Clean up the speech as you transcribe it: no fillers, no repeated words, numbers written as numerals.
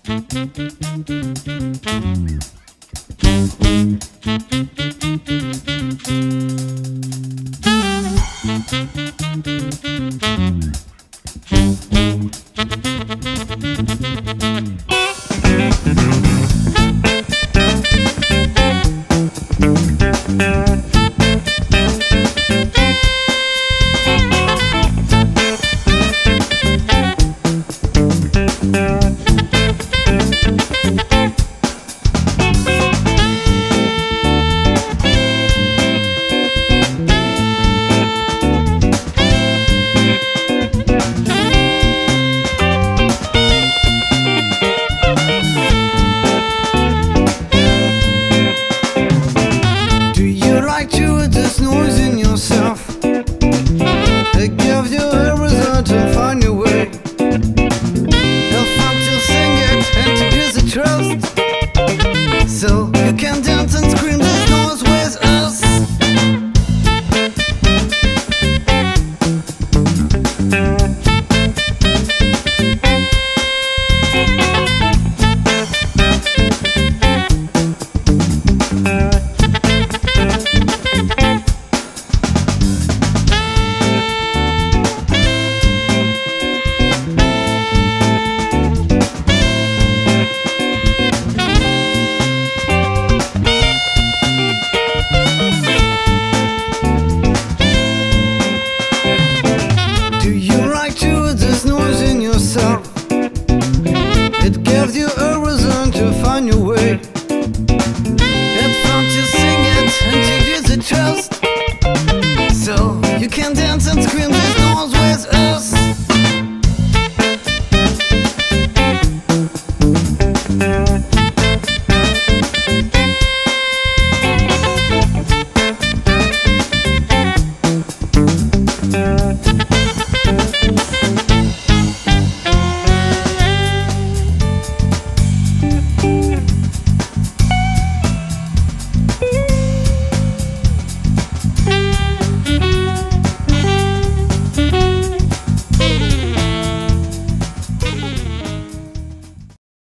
There's noise in yourself. It gives you a result to find your way. You'll find to sing it and to use the trust, so you can dance and scream this noise with us.